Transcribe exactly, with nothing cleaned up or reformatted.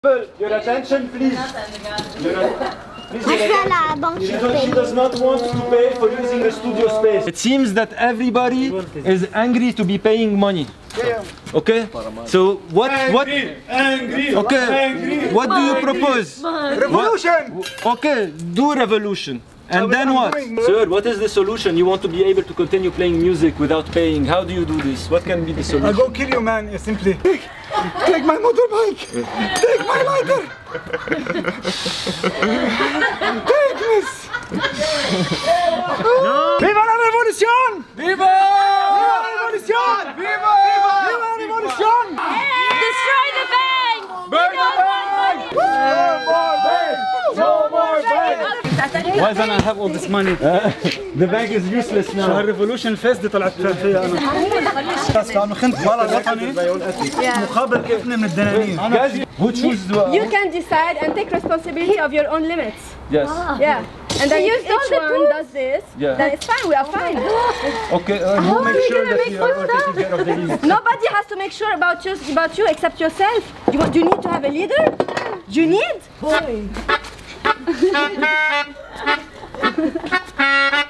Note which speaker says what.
Speaker 1: Your attention, please. Your Please, she, does, she does not want to pay for using the studio space. It seems that everybody is angry to be paying money. Okay? So what what angry, okay. Angry. What do you propose? Revolution! What? Okay, do revolution. And then what? Sir, what is the solution? You want to be able to continue playing music without paying. How do you do this? What can be the solution?
Speaker 2: I'll go kill you, man, simply. Take, take my motorbike! Take my lighter! Take this! No. Viva la revolution! Viva! Viva la revolution! Viva! Viva la revolution!
Speaker 3: Destroy the bank!
Speaker 2: Burn the bank! No more bank! No more bank!
Speaker 4: Why don't I have all this money?
Speaker 1: Uh, the bank is useless now.
Speaker 4: الريفولوشن الفاسدة طلعت فيها أنا. بس لأنه خنت مرة وطني مقابل كيفنا من الدنانير.
Speaker 1: Who chooses?
Speaker 3: You can decide and take responsibility of your own limits.
Speaker 1: Yes.
Speaker 3: Yeah. And then if each one does this,
Speaker 1: yeah.
Speaker 3: then it's fine, we are fine.
Speaker 1: Okay, uh, who
Speaker 3: oh,
Speaker 1: makes sure that you are taking care of the limits?
Speaker 3: Nobody has to make sure about you, about you except yourself. You, do you need to have a leader? Do you need? Boy.